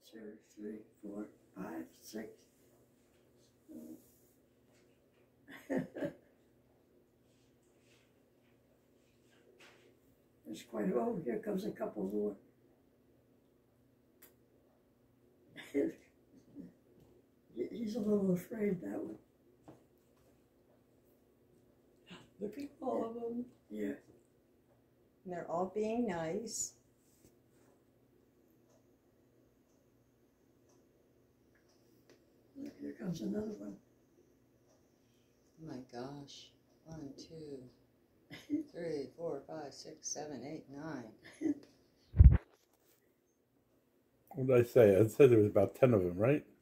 2, 3, 4, 5, 6. There's quite, oh, here comes a couple more. He's a little afraid, that one. Look at all of them. Yeah. And they're all being nice. Here comes another one. Oh my gosh. 1, 2, 3, 4, 5, 6, 7, 8, 9. What did I say? I said there was about 10 of them, right?